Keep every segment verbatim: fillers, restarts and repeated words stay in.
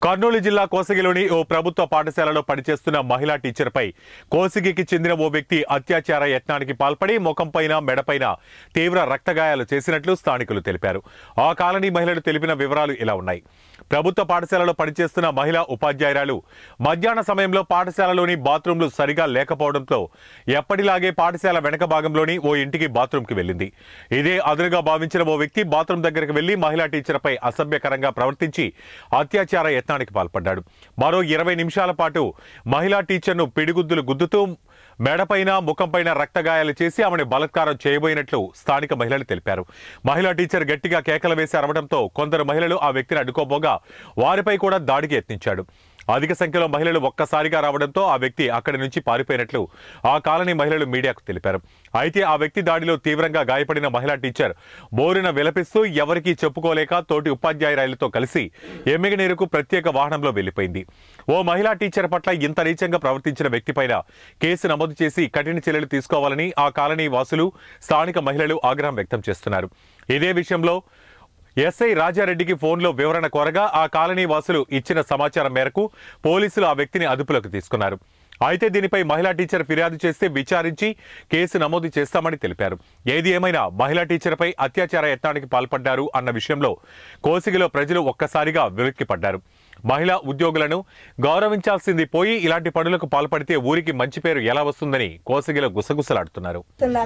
కర్నూలు జిల్లా కోసిగిలోని ఓ ప్రభుత్వ పాఠశాలలో పనిచేస్తున్న మహిళా టీచర్పై కోసిగికి చెందిన ఓ వ్యక్తి అత్యాచార యత్నానికి పాల్పడి ముఖంపైన మెడపైన తీవ్ర రక్తగాయాలు చేసినట్లు స్థానికులు తెలిపారు. ఆ కాలనీ మహిళలు తెలిపిన వివరాలు ఇలా ఉన్నాయి. ప్రభుత్వ పాఠశాలలో పనిచేస్తున్న మహిళా ఉపాధ్యాయురాలు మధ్యాహ్న సమయంలో పాఠశాలలోని బాత్రూంలు సరిగా లేకపోవడంతో ఎప్పటిలాగే పాఠశాల వెనక భాగంలోని ఓ ఇంటికి బాత్రూంకి వెళ్లింది. ఇదే అదునుగా భావించిన ఓ వ్యక్తి బాత్రూం దగ్గరకు వెళ్లి మహిళా టీచర్పై అసభ్యకరంగా ప్రవర్తించి అత్యాచార యత్నానికి పాల్పడ్డాడు. మరో ఇరవై నిమిషాల పాటు మహిళా టీచర్ను పిడిగుద్దులు గుద్దుతూ మెడపైన ముఖంపైన రక్తగాయాలు చేసి ఆమెను బలాత్కారం చేయబోయినట్లు స్థానిక మహిళలు తెలిపారు. మహిళా టీచర్ గట్టిగా కేకలు వేసి అరవడంతో కొందరు మహిళలు ఆ వ్యక్తిని అడ్డుకోబోగా వారిపై కూడా దాడికి యత్నించాడు. అధిక సంఖ్యలో మహిళలు ఒక్కసారిగా రావడంతో ఆ వ్యక్తి అక్కడి నుంచి పారిపోయినట్లు ఆ కాలనీ మహిళలు మీడియాకు తెలిపారు. అయితే ఆ వ్యక్తి దాడిలో తీవ్రంగా గాయపడిన మహిళా టీచర్ బోరున విలపిస్తూ ఎవరికీ చెప్పుకోలేక తోటి ఉపాధ్యాయురాలతో కలిసి ఎమ్మిగనీరుకు ప్రత్యేక వాహనంలో వెళ్లిపోయింది. ఓ మహిళా టీచర్ పట్ల ఇంత నీచంగా ప్రవర్తించిన వ్యక్తిపైన కేసు నమోదు చేసి కఠిన చర్యలు తీసుకోవాలని ఆ కాలనీ వాసులు, స్థానిక మహిళలు ఆగ్రహం వ్యక్తం చేస్తున్నారు. ఇదే విషయంలో ఎస్ఐ రాజారెడ్డికి ఫోన్లో వివరణ కోరగా ఆ కాలనీ వాసులు ఇచ్చిన సమాచారం మేరకు పోలీసులు ఆ వ్యక్తిని అదుపులోకి తీసుకున్నారు. అయితే దీనిపై మహిళా టీచర్ ఫిర్యాదు చేస్తే విచారించి కేసు నమోదు చేస్తామని తెలిపారు. ఏది ఏమైనా మహిళా టీచర్పై అత్యాచార యత్నానికి పాల్పడ్డారు అన్న విషయంలో కోసిగిలో ప్రజలు ఒక్కసారిగా వెలిక్కిపడ్డారు. మహిళా ఉద్యోగులను గౌరవించాల్సింది పోయి ఇలాంటి పనులకు పాల్పడితే ఊరికి మంచి పేరు ఎలా వస్తుందని కోసిగిలో గుసగుసలాడుతున్నారు.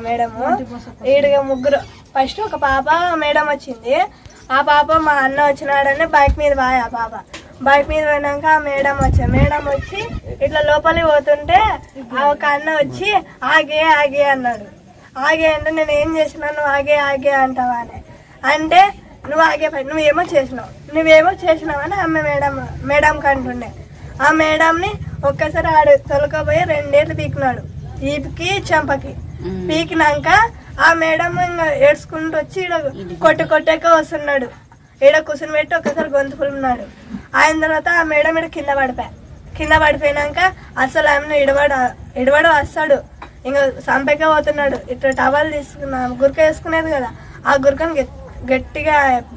ముగ్గురు ఫస్ట్ ఒక పాప మేడం వచ్చింది. ఆ పాప మా అన్న వచ్చినాడని బైక్ మీద బాయ్ ఆ పాప బైక్ మీద పోయినాక ఆ మేడం వచ్చా మేడం వచ్చి ఇట్లా లోపలికి పోతుంటే ఆ ఒక అన్న వచ్చి ఆగే ఆగే అన్నాడు. ఆగే అంటే నేను ఏం చేసినా నువ్వు ఆగే ఆగే అంటావా అని అంటే నువ్వు ఆగే నువ్వేమో చేసినావు నువ్వేమో చేసినావు అని ఆమె మేడం మేడంకి అంటుండే. ఆ మేడంని ఒక్కసారి ఆడు తొలకపోయి రెండేళ్ళు పీకినాడు, ఈపికి చెంపకి. పీకినాక ఆ మేడం ఇంకా ఏడ్చుకుంటూ వచ్చి ఈడ కొట్టు కొట్టాక వస్తున్నాడు. ఈడ కూర్చుని పెట్టి ఒకసారి గొంతు పులున్నాడు. ఆయన తర్వాత ఆ మేడం ఈడ కింద పడిపోయా కింద పడిపోయినాక అసలు ఆమెను ఇడవడ ఇడవడు వస్తాడు ఇంకా సంపక పోతున్నాడు. ఇట్లా టవల్ తీసుకున్నా గురక వేసుకునేది కదా, ఆ గురకను గట్టిగా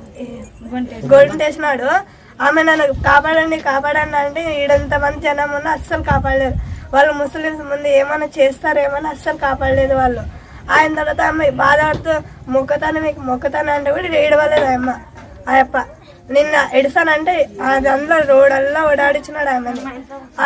గొంటేసినాడు. ఆమె నన్ను కాపాడండి కాపాడండి అంటే ఈడంత మంది జనం ఉన్నా అస్సలు కాపాడలేదు. వాళ్ళు ముస్లిమ్స్ ముందు ఏమైనా చేస్తారేమని అస్సలు కాపాడలేదు వాళ్ళు. ఆయన తర్వాత ఆమె బాధపడుతూ మొక్కతాను మీకు మొక్కతాను అంటే కూడా ఏడవలేదు అమ్మ. ఆ అప్ప నిన్న ఎడిసానంటే అది అందులో రోడల్లా ఓడాడిచ్చినాడు ఆమె.